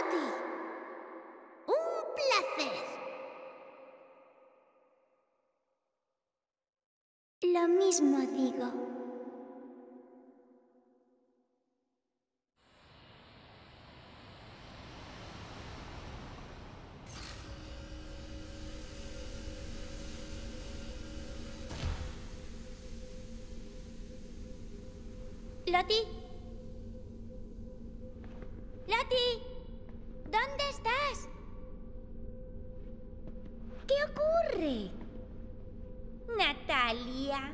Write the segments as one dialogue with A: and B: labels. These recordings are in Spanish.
A: Lottie! ¡Un placer! Lo mismo digo. Lottie. Lottie. ¿Dónde estás? ¿Qué ocurre? Natalia.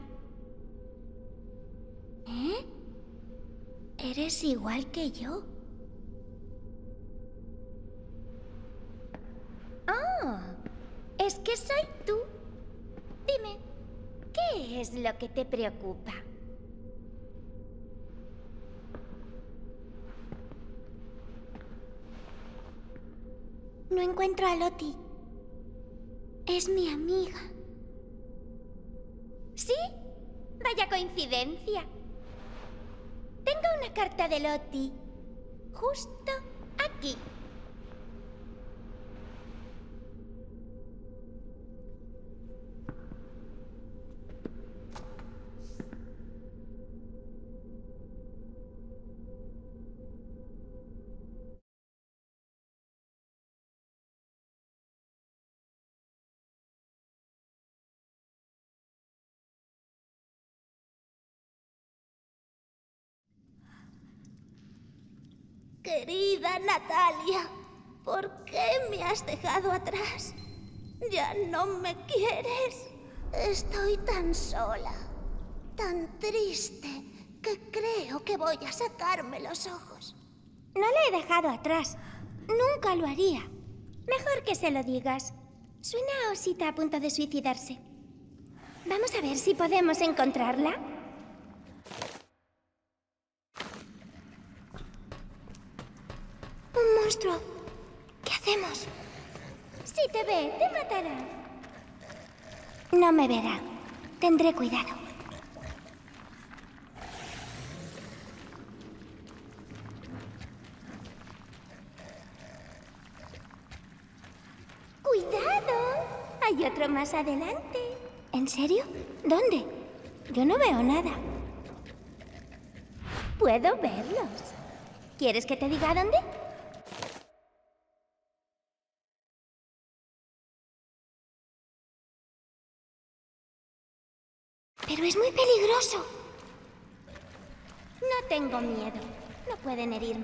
A: ¿Eh? Eres igual que yo. Oh, es que soy tú. Dime, ¿qué es lo que te preocupa? No encuentro a Lottie. Es mi amiga. ¿Sí? Vaya coincidencia. Tengo una carta de Lottie. Justo aquí. Querida Natalia, ¿por qué me has dejado atrás? ¿Ya no me quieres? Estoy tan sola, tan triste, que creo que voy a sacarme los ojos. No le he dejado atrás. Nunca lo haría. Mejor que se lo digas. Suena a osita a punto de suicidarse. Vamos a ver si podemos encontrarla. ¡Un monstruo! ¿Qué hacemos? Si te ve, te matará. No me verá. Tendré cuidado. ¡Cuidado! Hay otro más adelante. ¿En serio? ¿Dónde? Yo no veo nada. Puedo verlos. ¿Quieres que te diga dónde? Pero es muy peligroso. No tengo miedo. No pueden herirme.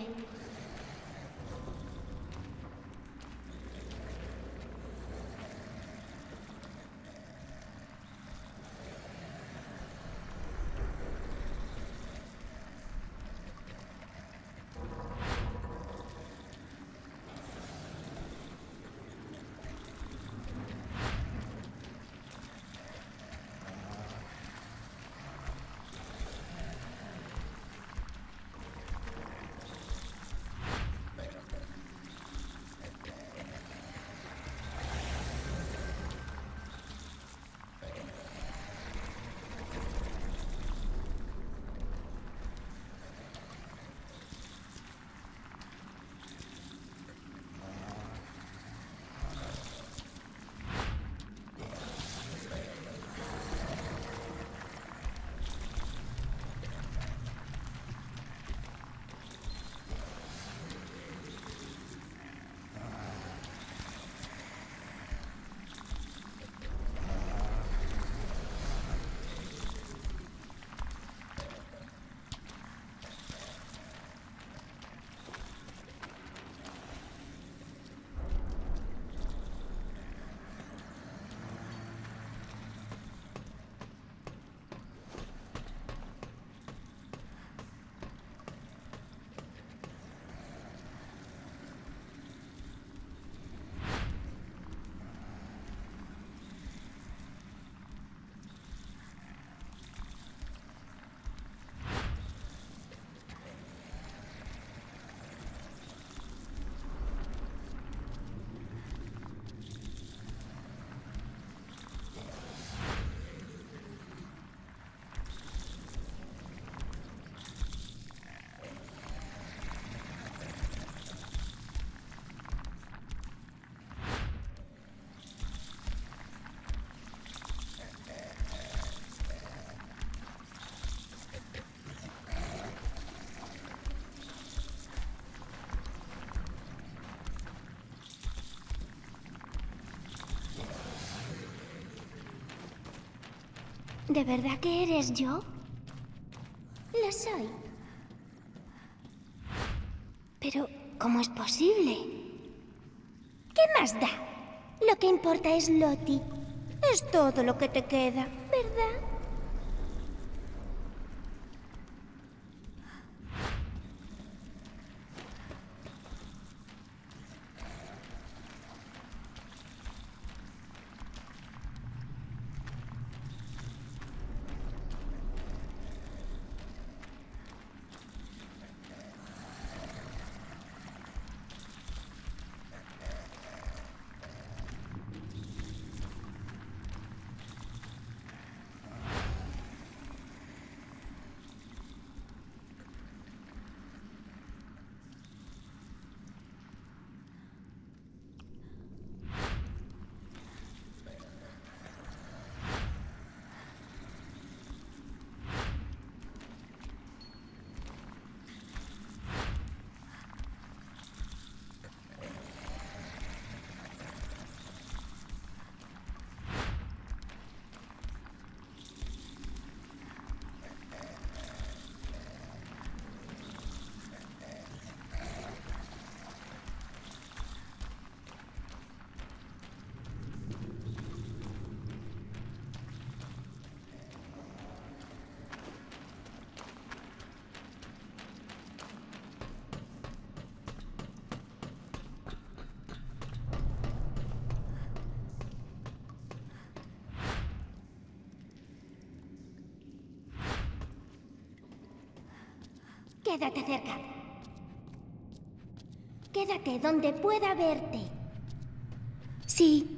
A: ¿De verdad que eres yo? Lo soy. Pero, ¿cómo es posible? ¿Qué más da? Lo que importa es Lottie. Es todo lo que te queda, ¿verdad? Quédate cerca. Quédate donde pueda verte. Sí.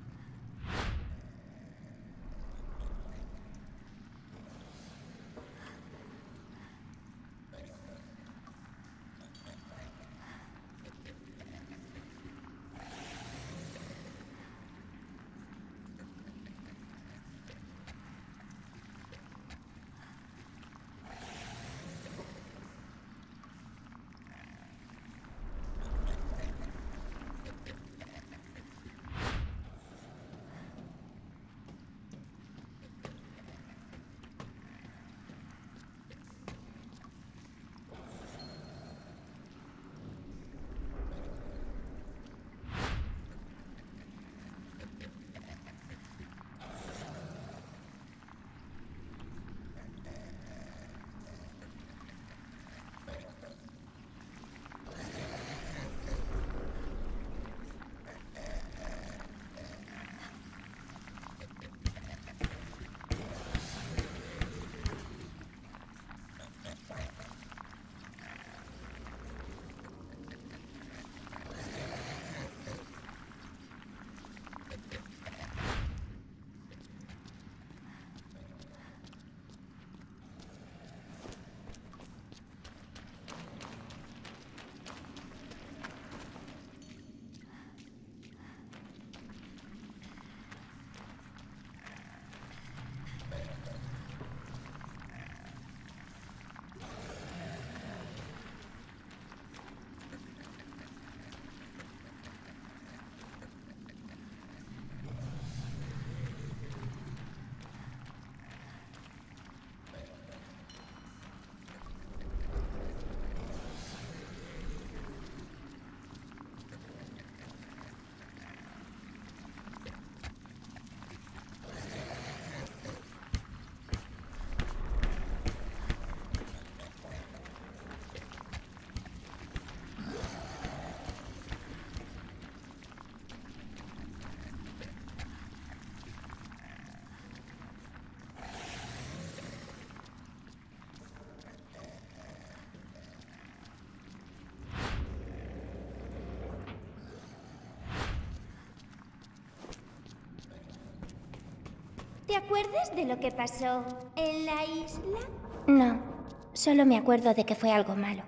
A: ¿Te acuerdas de lo que pasó en la isla? No, solo me acuerdo de que fue algo malo.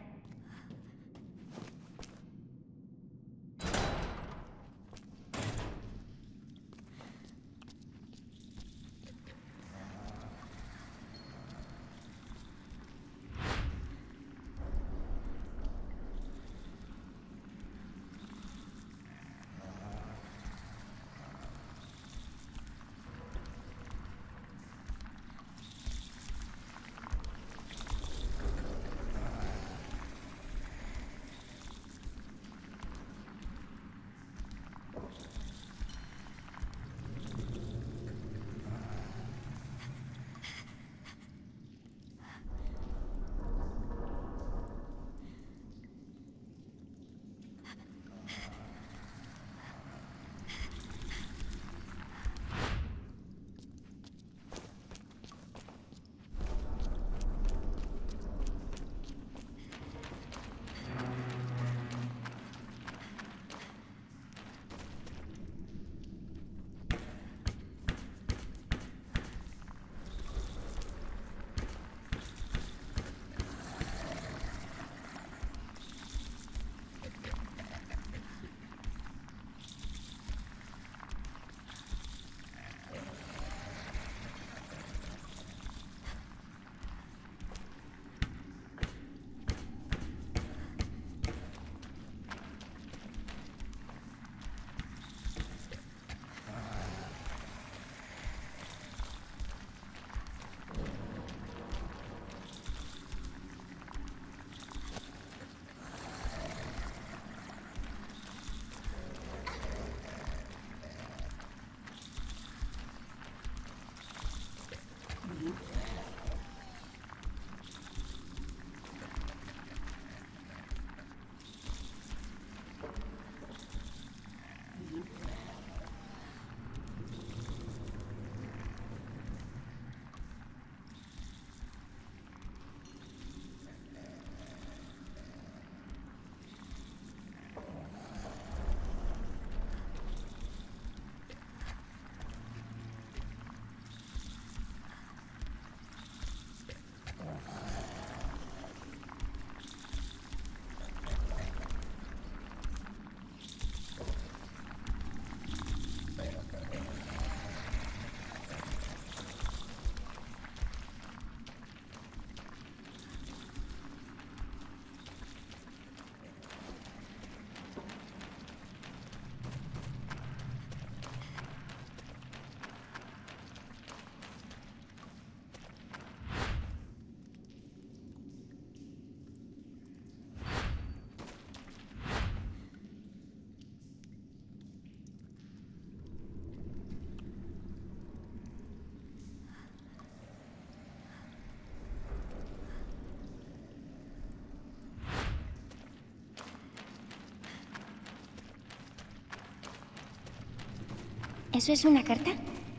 B: ¿Eso es una carta?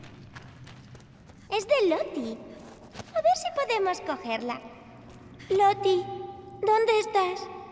B: Es de Lottie. A ver si podemos cogerla. Lottie, ¿dónde estás?